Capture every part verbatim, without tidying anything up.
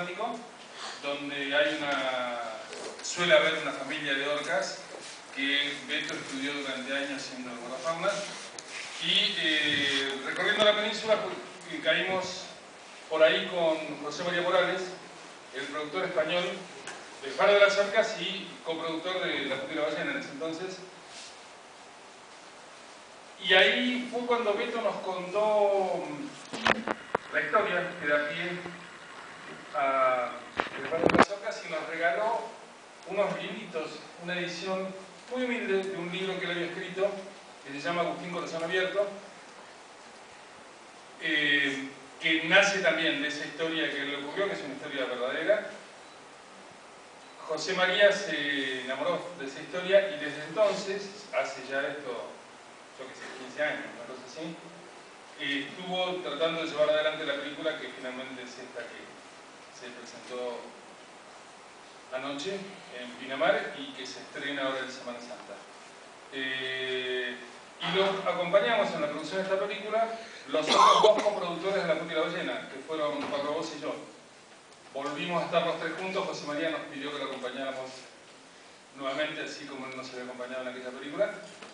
acuático, donde hay una, suele haber una familia de orcas que Beto estudió durante años siendo guardafauna. Y eh, recorriendo la península eh, caímos por ahí con José María Morales, el productor español del Faro de las Orcas y coproductor de La Puta y la Ballena en ese entonces. Y ahí fue cuando Beto nos contó la historia que da pie a El Faro de las Orcas y nos regaló unos libritos, una edición muy humilde de un libro que él había escrito que se llama Agustín Corazón Abierto, eh, que nace también de esa historia que le ocurrió, que es una historia verdadera. José María se enamoró de esa historia y desde entonces, hace ya esto, yo que sé, quince años, una cosa así, eh, estuvo tratando de llevar adelante la película que finalmente es esta que se presentó anoche en Pinamar y que se estrena ahora en Semana Santa. Eh, y los acompañamos en la producción de esta película los otros dos coproductores de La Puta y la Ballena, que fueron Pablo Vos y yo. Volvimos a estar los tres juntos. José María nos pidió que lo acompañáramos nuevamente, así como él nos había acompañado en aquella película.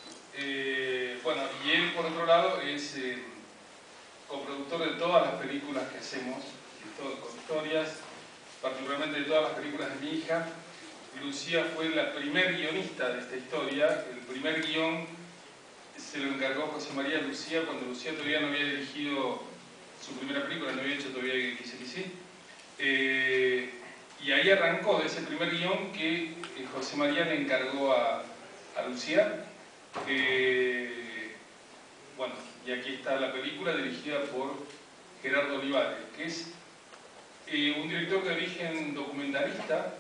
Eh, bueno, y él, por otro lado, es eh, coproductor de todas las películas que hacemos, de todo, con historias, particularmente de todas las películas de mi hija. Lucía fue la primer guionista de esta historia. El primer guión se lo encargó José María a Lucía cuando Lucía todavía no había dirigido su primera película, no había hecho todavía Quise que sí. Eh, y ahí arrancó de ese primer guión que eh, José María le encargó a, a Lucía. Eh, bueno, y aquí está la película dirigida por Gerardo Olivares, que es eh, un director de origen documentalista,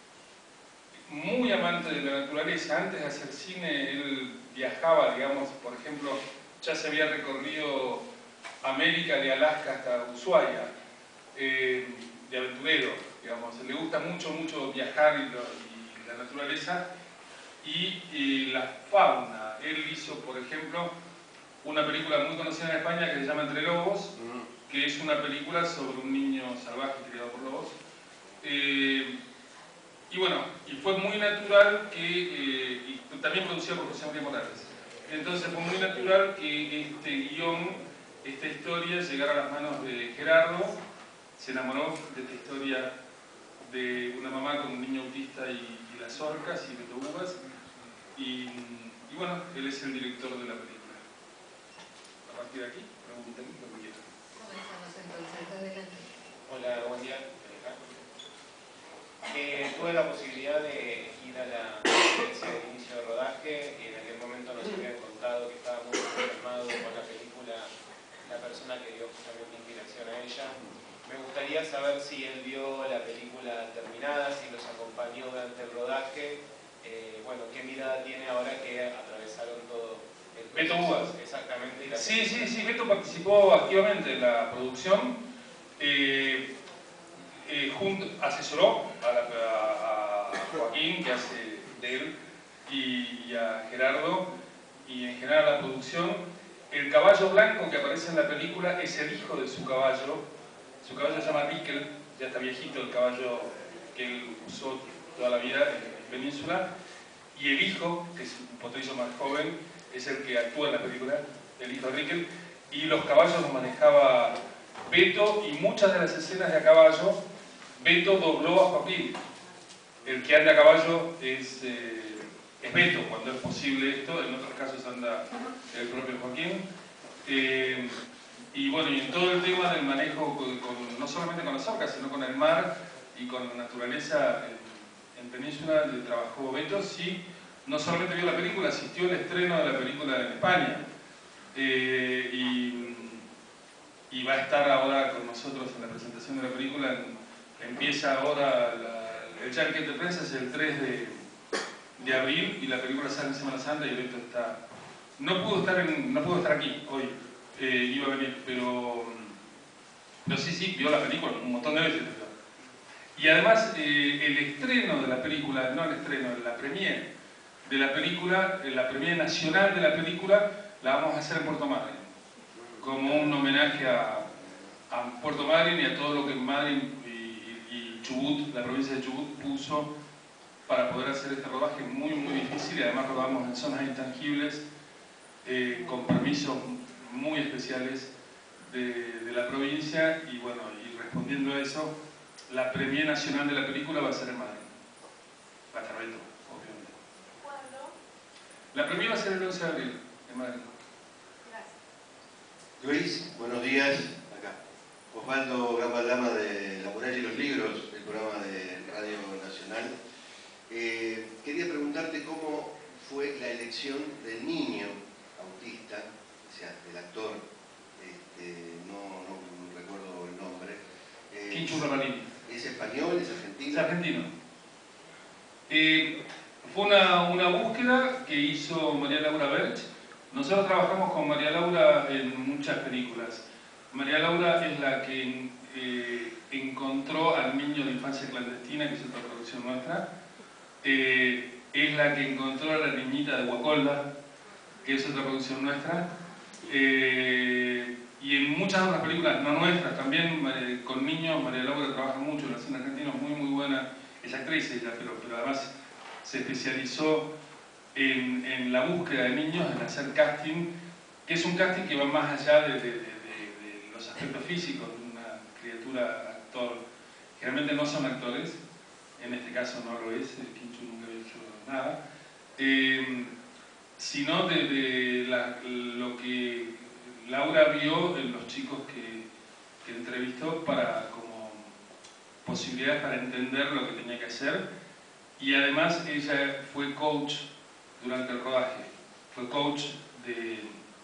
muy amante de la naturaleza. Antes de hacer cine, él viajaba, digamos, por ejemplo, ya se había recorrido América de Alaska hasta Ushuaia, eh, de aventurero, digamos. Le gusta mucho, mucho viajar y, lo, y la naturaleza y, y la fauna. Él hizo, por ejemplo, una película muy conocida en España que se llama Entre Lobos, que es una película sobre un niño salvaje criado por lobos. Eh, Y bueno, y fue muy natural que, eh, y también producido por José María Morales, entonces fue muy natural que este guión, esta historia llegara a las manos de Gerardo. Se enamoró de esta historia de una mamá con un niño autista y, y las orcas y Beto Uvas, y, y bueno, él es el director de la película. A partir de aquí, pregunten lo que quieran. Comenzamos entonces, adelante. Hola, buen día. Eh, tuve la posibilidad de ir a la experiencia de inicio de rodaje y en aquel momento nos habían contado que estaba muy entusiasmado con la película la persona que dio justamente inspiración a ella. Me gustaría saber si él vio la película terminada, si los acompañó durante el rodaje, eh, bueno, qué mirada tiene ahora que atravesaron todo el proceso. Beto Uvas. Exactamente. Y la sí, sí, sí, Beto participó activamente en la producción. Eh, Eh, junto, asesoró a, la, a, a Joaquín, que hace de él, y, y a Gerardo, y en general a la producción. El caballo blanco que aparece en la película es el hijo de su caballo. Su caballo se llama Rickel, ya está viejito el caballo que él usó toda la vida en, en Península. Y el hijo, que es un potrillo más joven, es el que actúa en la película, el hijo de Rickel. Y los caballos los manejaba Beto, y muchas de las escenas de a caballo Beto dobló a Joaquín. El que anda a caballo es, eh, es Beto, cuando es posible esto. En otros casos anda el propio Joaquín. Eh, y bueno, y en todo el tema del manejo, con, con, no solamente con las orcas, sino con el mar y con la naturaleza en, en Península, le trabajó Beto. Sí, no solamente vio la película, asistió al estreno de la película en España. Eh, y, y va a estar ahora con nosotros en la presentación de la película. En, Empieza ahora, la, el junket de prensa es el tres de, de abril y la película sale en Semana Santa y Beto está... No pudo estar, en, no pudo estar aquí hoy, eh, iba a venir, pero, pero sí, sí, vio la película un montón de veces. Y además eh, el estreno de la película, no el estreno, la premiere de la película, la premiere nacional de la película, la vamos a hacer en Puerto Madryn, como un homenaje a, a Puerto Madryn y a todo lo que Madryn y y Chubut, la provincia de Chubut, puso para poder hacer este rodaje muy, muy difícil, y además rodamos en zonas intangibles, eh, con permisos muy especiales de, de la provincia, y bueno, y respondiendo a eso, la premiere nacional de la película va a ser en Madrid. Va a estar Beto, obviamente. ¿Cuándo? La premiere va a ser el once de abril, en Madrid. Gracias. Luis, buenos días. Acá. Osvaldo Gambaldama de La Muralla y los Libros, el programa de Radio Nacional. Eh, quería preguntarte cómo fue la elección del niño autista, o sea, del actor, este, no, no recuerdo el nombre. Eh, Quinchu Ramalini. ¿Es español? ¿Es argentino? Es argentino. Eh, fue una, una búsqueda que hizo María Laura Berch. Nosotros trabajamos con María Laura en muchas películas. María Laura es la que eh, encontró al niño de Infancia Clandestina, que es otra producción nuestra. Eh, es la que encontró a la niñita de Guacolda, que es otra producción nuestra. Eh, y en muchas otras películas, no nuestras, también eh, con niños. María Laura trabaja mucho en la cine argentino, es muy muy buena, es actriz ella, pero, pero además se especializó en, en la búsqueda de niños, en hacer casting, que es un casting que va más allá de, de, de, de, de los aspectos físicos de una criatura actor. Generalmente no son actores, en este caso no lo es, el Quinchu nunca había hecho nada, eh, sino de, de la, lo que Laura vio en los chicos que, que entrevistó para, como posibilidades para entender lo que tenía que hacer, y además ella fue coach durante el rodaje, fue coach de,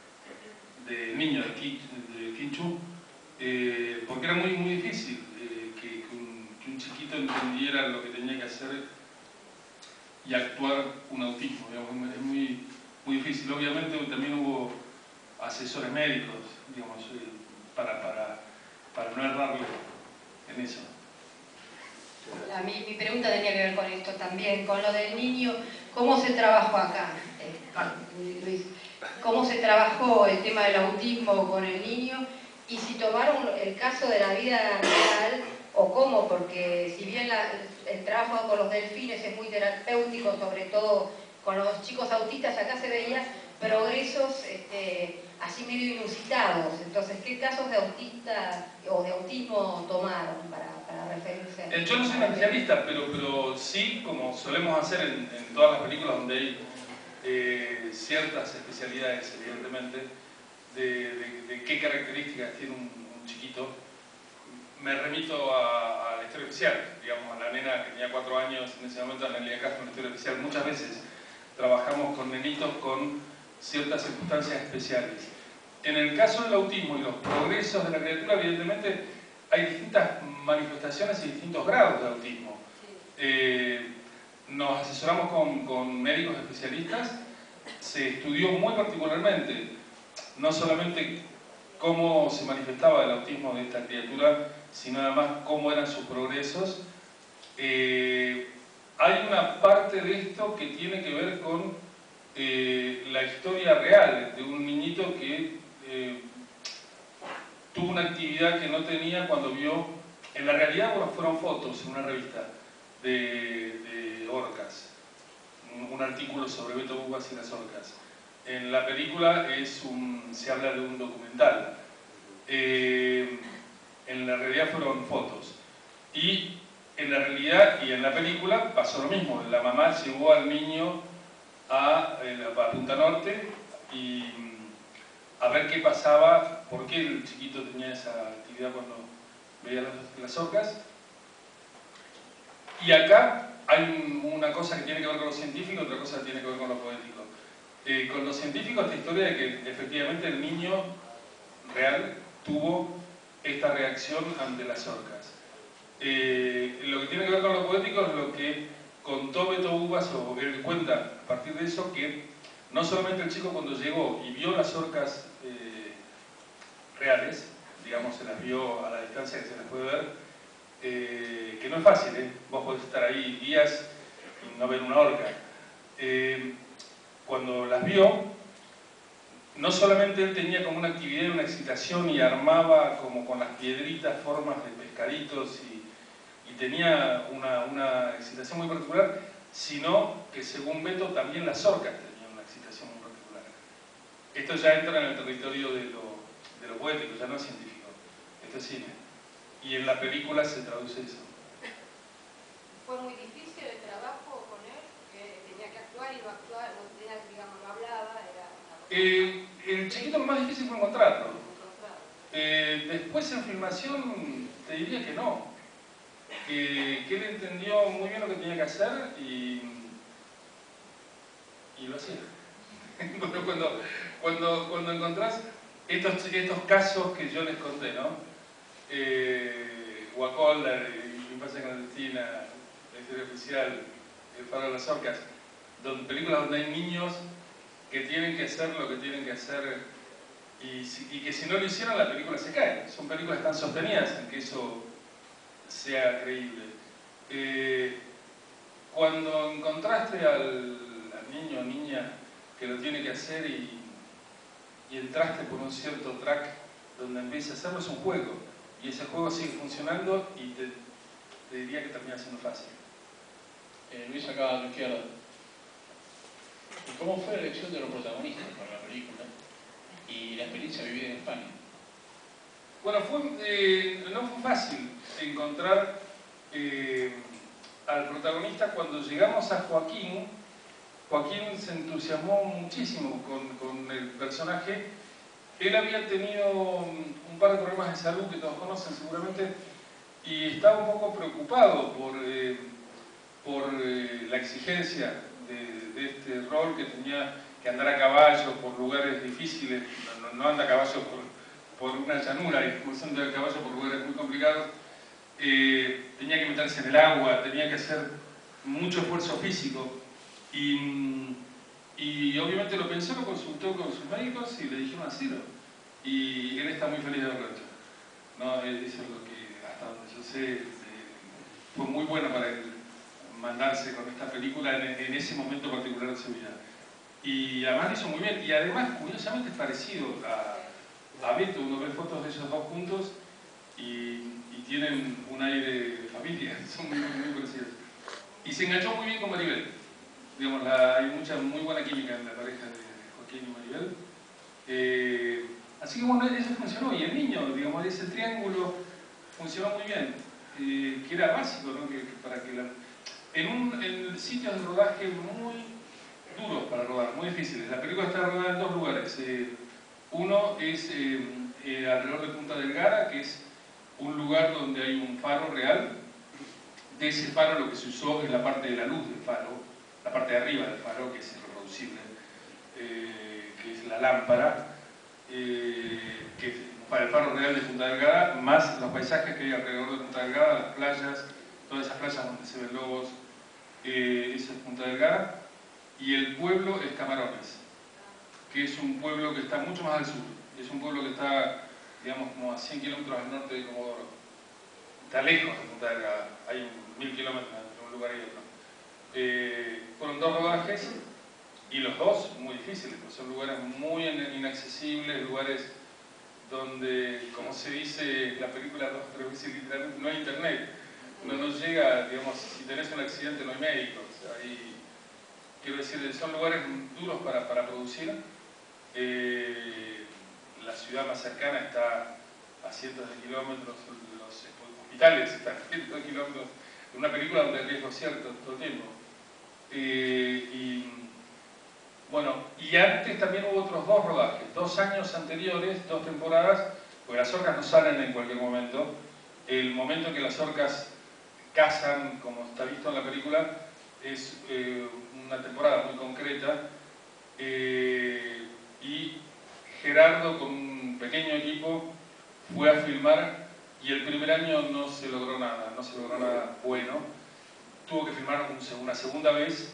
de niños de Quinchu, eh, porque era muy, muy difícil eh, que, que, un, que un chiquito entendiera lo que tenía que hacer y actuar un autismo, digamos, es muy, muy difícil. Obviamente también hubo asesores médicos, digamos, eh, para, para, para no errarle en eso. La, mi, mi pregunta tenía que ver con esto también, con lo del niño. ¿Cómo se trabajó acá, eh, Luis? ¿Cómo se trabajó el tema del autismo con el niño? Y si tomaron el caso de la vida real, o cómo, porque si bien la, el trabajo con los delfines es muy terapéutico, sobre todo con los chicos autistas, acá se veía progresos este, así medio inusitados. Entonces, ¿qué casos de autista o de autismo tomaron para, para referirse? Eh, yo no soy un especialista, pero, pero sí, como solemos hacer en, en todas las películas donde hay eh, ciertas especialidades, evidentemente, de, de, de qué características tiene un, un chiquito, me remito a, a la historia oficial, digamos, a la nena que tenía cuatro años en ese momento, Analia Castro, en la historia oficial. Muchas veces trabajamos con nenitos con ciertas circunstancias especiales. En el caso del autismo y los progresos de la criatura, evidentemente hay distintas manifestaciones y distintos grados de autismo. Eh, nos asesoramos con, con médicos especialistas, se estudió muy particularmente, no solamente cómo se manifestaba el autismo de esta criatura, sino además cómo eran sus progresos. Eh, hay una parte de esto que tiene que ver con eh, la historia real de un niñito que eh, tuvo una actividad que no tenía cuando vio, en la realidad bueno, fueron fotos en una revista de, de orcas, un, un artículo sobre Beto Bubas y las orcas. En la película es un, se habla de un documental. Eh, en la realidad fueron fotos. Y en la realidad y en la película pasó lo mismo. La mamá llevó al niño a, a Punta Norte y a ver qué pasaba, por qué el chiquito tenía esa actividad cuando veía las, las orcas. Y acá hay una cosa que tiene que ver con lo científico, otra cosa que tiene que ver con lo poético. Eh, con lo científico, esta historia de que efectivamente el niño real tuvo esta reacción ante las orcas. Eh, lo que tiene que ver con lo poético es lo que contó Beto Bubas, o él cuenta a partir de eso, que no solamente el chico cuando llegó y vio las orcas eh, reales, digamos, se las vio a la distancia que se las puede ver, eh, que no es fácil, ¿eh? Vos podés estar ahí días y no ver una orca. Eh, cuando las vio, no solamente él tenía como una actividad y una excitación y armaba como con las piedritas formas de pescaditos y, y tenía una, una excitación muy particular, sino que según Beto también las orcas tenían una excitación muy particular. Esto ya entra en el territorio de lo, de lo poético, ya no es científico, esto es cine. Y en la película se traduce eso. ¿Fue muy difícil el trabajo con él? Que tenía que actuar y no actuar, no tenía, digamos, no hablaba, era una... Eh, el chiquito lo más difícil fue encontrarlo. Eh, después en filmación te diría que no. Que, que él entendió muy bien lo que tenía que hacer y, y lo hacía. Bueno, cuando, cuando, cuando encontrás estos, estos casos que yo les conté, ¿no? Eh, Guacolda, Mi Infancia Clandestina, La Historia Oficial, El Faro de las Orcas, donde, películas donde hay niños que tienen que hacer lo que tienen que hacer y, y que si no lo hicieron la película se cae. Son películas que están sostenidas en que eso sea creíble. Eh, cuando encontraste al, al niño o niña que lo tiene que hacer y, y entraste por un cierto track donde empieza a hacerlo, es un juego. Y ese juego sigue funcionando y te, te diría que termina siendo fácil. Eh, Luis, acá a tu izquierda. ¿Y cómo fue la elección de los protagonistas para la película y la experiencia vivida en España? Bueno, fue, eh, no fue fácil encontrar eh, al protagonista. Cuando llegamos a Joaquín, Joaquín se entusiasmó muchísimo con, con el personaje. Él había tenido un par de problemas de salud que todos conocen seguramente y estaba un poco preocupado por, eh, por eh, la exigencia de, de este rol, que tenía que andar a caballo por lugares difíciles. No, no anda a caballo por, por una llanura, y cruzando a caballo por lugares muy complicados. Eh, tenía que meterse en el agua, tenía que hacer mucho esfuerzo físico y, y obviamente lo pensó, lo consultó con sus médicos y le dijeron hacerlo, y él está muy feliz de haberlo hecho. No, eso es lo que, hasta donde yo sé, eh, fue muy bueno para él mandarse con esta película en, en ese momento particular de su vida, y además lo hizo muy bien. Y además, curiosamente, es parecido a, a Beto. Uno ve fotos de ellos dos juntos y y tienen un aire de familia, son muy, muy, muy parecidos. Y se enganchó muy bien con Maribel. Digamos, la, hay mucha, muy buena química en la pareja de Joaquín y Maribel. Eh, así que bueno, eso funcionó. Y el niño, digamos, ese triángulo funcionó muy bien. Eh, que era básico, ¿no? Que, que para que la, en, un, en sitios de rodaje muy duros para rodar, muy difíciles. La película está rodada en dos lugares. Eh, uno es eh, eh, alrededor de Punta Delgada, que es un lugar donde hay un faro real. De ese faro lo que se usó es la parte de la luz del faro, la parte de arriba del faro, que es irreproducible, eh, que es la lámpara, eh, que es para el faro real de Punta Delgada, más los paisajes que hay alrededor de Punta Delgada, las playas, todas esas playas donde se ven lobos, eh, eso es Punta Delgada. Y el pueblo es Camarones, que es un pueblo que está mucho más al sur, es un pueblo que está, digamos, como a cien kilómetros al norte de Comodoro. Está lejos de Punta Delgada, hay mil kilómetros entre un lugar y otro. Eh, fueron dos rodajes y los dos muy difíciles, pues son lugares muy inaccesibles, lugares donde, como se dice en la película dos o tres veces literalmente, no hay internet. Uno no llega, digamos, si tenés un accidente no hay médicos. Hay, quiero decir, son lugares duros para, para producir. Eh, la ciudad más cercana está a cientos de kilómetros, los hospitales están a cientos de kilómetros, en una película donde hay riesgo cierto todo el tiempo. Eh, y bueno, y antes también hubo otros dos rodajes, dos años anteriores, dos temporadas, porque las orcas no salen en cualquier momento. El momento en que las orcas cazan, como está visto en la película, es eh, una temporada muy concreta, eh, y Gerardo con un pequeño equipo fue a filmar y el primer año no se logró nada, no se logró nada bueno. Tuvo que filmar una segunda vez,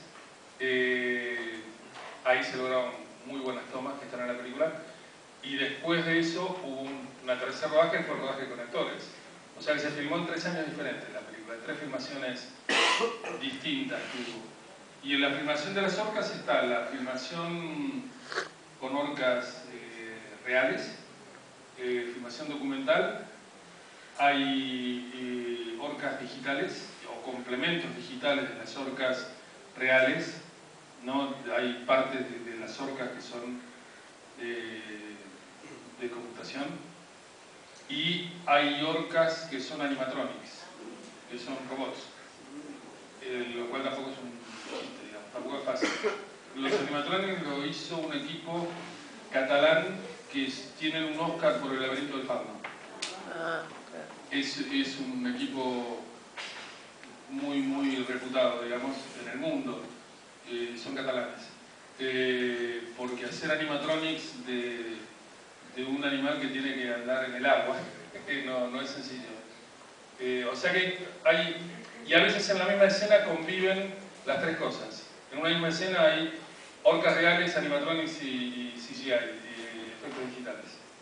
eh, ahí se lograron muy buenas tomas que están en la película, y después de eso hubo un, una tercera rodaje, que fue el rodaje con actores. O sea que se filmó en tres años diferentes la película, en tres filmaciones distintas que hubo. Y en la filmación de las orcas está la filmación con orcas eh, reales, eh, filmación documental, hay eh, orcas orcas digitales o complementos digitales de las orcas reales, ¿no? Hay partes de, de las orcas que son eh, de computación y hay orcas que son animatronics, que son robots, eh, lo cual tampoco es un chiste, digamos, tampoco es fácil. Los animatronics lo hizo un equipo catalán que tiene un Oscar por El laberinto del fauno. Ah, claro. Es, es un equipo muy, muy reputado, digamos, en el mundo. Eh, son catalanes. Eh, porque hacer animatronics de, de un animal que tiene que andar en el agua no, no es sencillo. Eh, o sea que hay... Y a veces en la misma escena conviven las tres cosas. En una misma escena hay orcas reales, animatronics y, y C G I, y efectos digitales.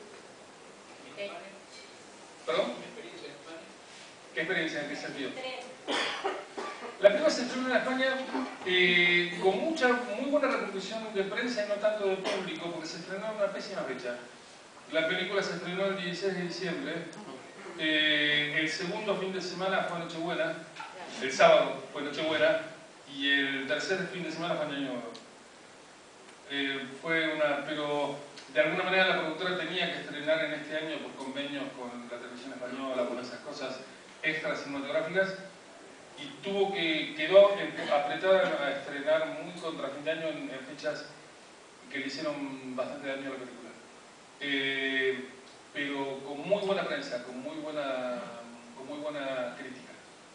¿Perdón? ¿Qué experiencia? ¿En qué sentido? La película se estrenó en España eh, con mucha, muy buena repercusión de prensa y no tanto del público, porque se estrenó en una pésima fecha. La película se estrenó el dieciséis de diciembre, eh, el segundo fin de semana fue Nochebuena, el sábado fue Nochebuena, y el tercer fin de semana fue Año Nuevo. Eh, fue una, pero de alguna manera la productora tenía que estrenar en este año por convenios con la televisión española, con esas cosas extras cinematográficas, y tuvo que, quedó apretada a estrenar muy contra fin de año en, en fechas que le hicieron bastante daño a la película. Eh, pero con muy buena prensa, con muy buena, con muy buena crítica.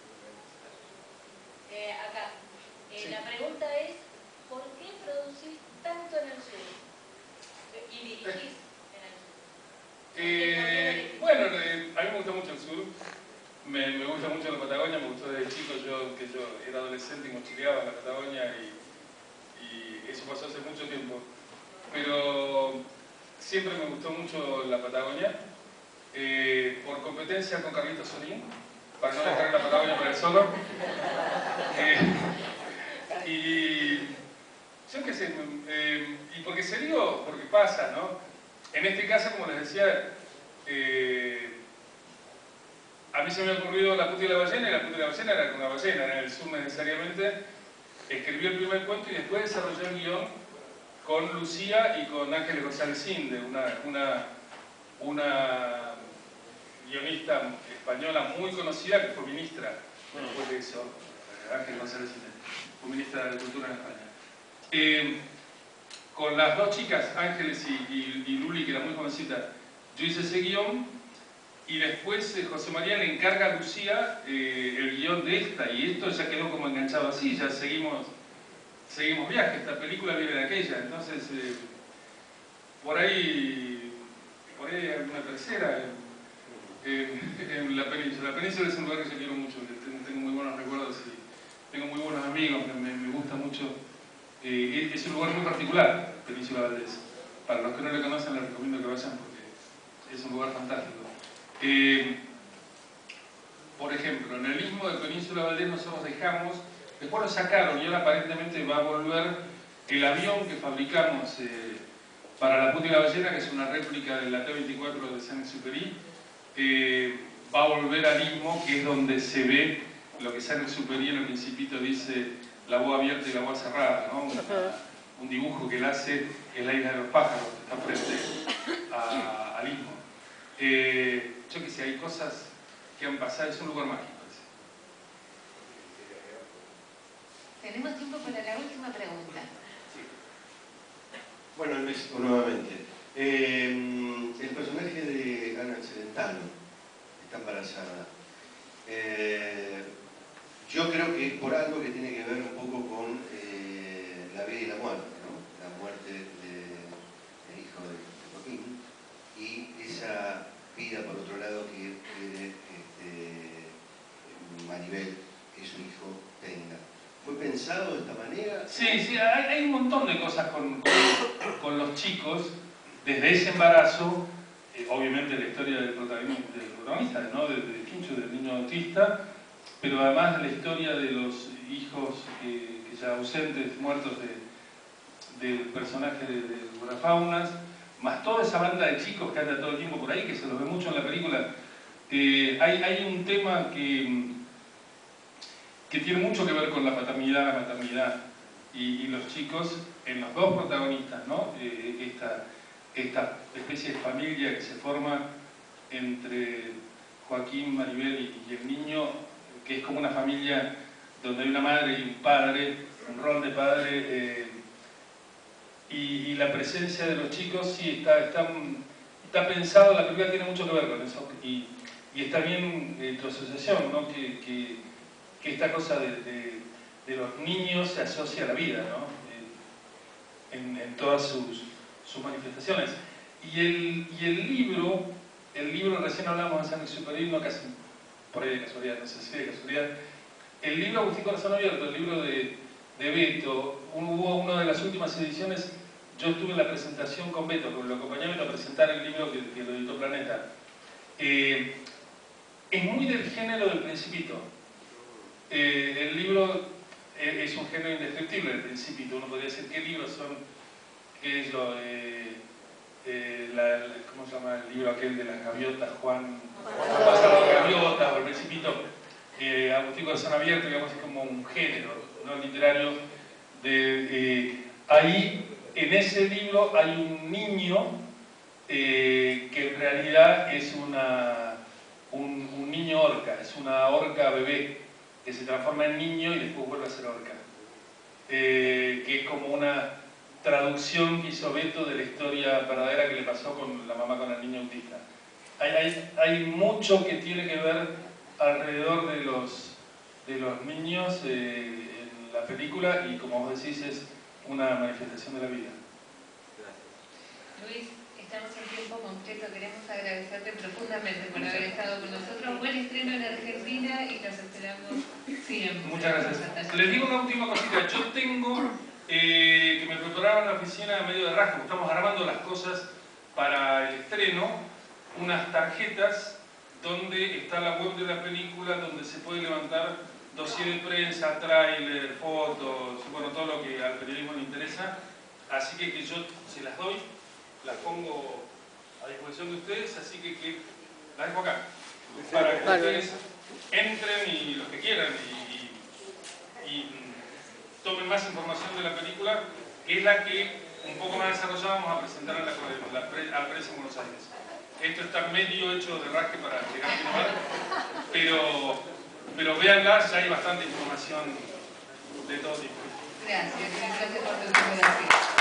Eh, acá, eh, Sí. La pregunta es, ¿por qué producís tanto en el sur? Y dirigís en el sur. Eh, bueno, eh, a mí me gusta mucho el sur, me, me gusta mucho la Patagonia, me gustó desde chico, yo que yo era adolescente y mochileaba en la Patagonia y, y eso pasó hace mucho tiempo. Pero siempre me gustó mucho la Patagonia, eh, por competencia con Carlitos Solín, para no dejar la Patagonia para él solo. Eh, y yo qué sé, eh, y porque se dio, porque pasa, ¿no? En este caso, como les decía, eh, a mí se me ha ocurrido La puta y la ballena, y La puta y la ballena era con una ballena, era en el sur necesariamente. Escribí el primer cuento y después desarrollé el guión con Lucía y con Ángeles González Inde, una, una, una guionista española muy conocida que fue ministra después de eso, Ángeles González Inde, fue ministra de Cultura en España. Eh, con las dos chicas, Ángeles y, y, y Luli, que era muy conocida, yo hice ese guión y después eh, José María le encarga a Lucía eh, el guión de esta, y esto ya quedó como enganchado así, ya seguimos, seguimos viaje, esta película viene de aquella, entonces eh, por ahí, por ahí hay una tercera en, en, en la península. La península es un lugar que yo quiero mucho, que tengo, tengo muy buenos recuerdos y tengo muy buenos amigos, me, me, me gusta mucho. Eh, es un lugar muy particular, Península Valdés. Para los que no lo conocen les recomiendo que vayan porque es un lugar fantástico. Eh, por ejemplo, en el istmo de Península Valdés nosotros dejamos, después lo sacaron y ahora aparentemente va a volver el avión que fabricamos eh, para La puta y la ballena, que es una réplica de la T veinticuatro de Saint-Exupéry, eh, va a volver al istmo, que es donde se ve lo que Saint-Exupéry en el Principito dice la boca abierta y la boca cerrada, ¿no? Una, un dibujo que él hace en la isla de los pájaros, que está frente a, al istmo. Eh, yo que sé, hay cosas que han pasado, es un lugar mágico. Tenemos tiempo para la última pregunta. Sí. Bueno, Luis, nuevamente. Eh, el personaje de Ana Celentano está embarazada. Eh, Yo creo que es por algo que tiene que ver un poco con eh, la vida y la muerte, ¿no? La muerte del hijo de Joaquín y esa vida, por otro lado, que quiere este, Maribel, que su hijo tenga. ¿Fue pensado de esta manera? Sí, sí, hay, hay un montón de cosas con, con, con los chicos, desde ese embarazo, eh, obviamente la historia del protagonista, del protagonista ¿no? de, de Quincho, del niño autista, pero además la historia de los hijos que, que ya ausentes, muertos de, del personaje de, de Burafaunas, más toda esa banda de chicos que anda todo el tiempo por ahí, que se los ve mucho en la película. Eh, hay, hay un tema que, que tiene mucho que ver con la paternidad, la maternidad y, y los chicos, en los dos protagonistas, ¿no? Eh, esta, esta especie de familia que se forma entre Joaquín, Maribel y, y el niño, que es como una familia donde hay una madre y un padre, un rol de padre, eh, y, y la presencia de los chicos, sí, está, está, está pensado, la película tiene mucho que ver con eso, y, y está bien eh, tu asociación, ¿no? que, que, que esta cosa de, de, de los niños se asocia a la vida, ¿no? eh, en, en todas sus, sus manifestaciones. Y el, y el libro, el libro, recién hablamos de Saint-Exupéry, no casi por ahí de casualidad, no sé si de casualidad, el libro Agustín Corazón Abierto, el libro de, de Beto, hubo una de las últimas ediciones, yo estuve en la presentación con Beto, porque lo acompañé a presentar el libro que, que lo editó Planeta. Eh, es muy del género del Principito. Eh, el libro es un género indescriptible, el Principito. Uno podría decir qué libros son, qué es lo eh, eh, la, la, ¿cómo se llama el libro aquel de las gaviotas? Juan, Juan Pasado de Gaviotas, o el Principito. Eh, Agustín Corazón Abierto, digamos, es como un género, ¿no? Literario. De, eh, ahí, en ese libro, hay un niño eh, que en realidad es una, un, un niño orca, es una orca bebé, que se transforma en niño y después vuelve a ser orca. Eh, que es como una traducción que hizo Beto de la historia verdadera que le pasó con la mamá con el niño autista. Hay, hay, hay mucho que tiene que ver alrededor de los, de los niños eh, en la película, y como vos decís, es una manifestación de la vida. Luis, estamos en tiempo completo, queremos agradecerte profundamente por haber estado con nosotros. Buen estreno en Argentina y los esperamos siempre. Muchas gracias. Les digo una última cosita. Yo tengo eh, que me prepararon en la oficina a medio de rasgo, estamos grabando las cosas para el estreno, unas tarjetas donde está la web de la película, donde se puede levantar dossier de prensa, tráiler, fotos, bueno, todo lo que al periodismo le interesa. Así que, que yo se las doy, las pongo a disposición de ustedes, así que, que las dejo acá, para que ustedes entren y los que quieran y, y, y tomen más información de la película, que es la que un poco más desarrollada vamos a presentar a la, a la, pre, a la prensa en Buenos Aires. Esto está medio hecho de rasque para llegar a filmar, pero, pero véanla, ya hay bastante información de todo tipo. Gracias, gracias por tu cooperación.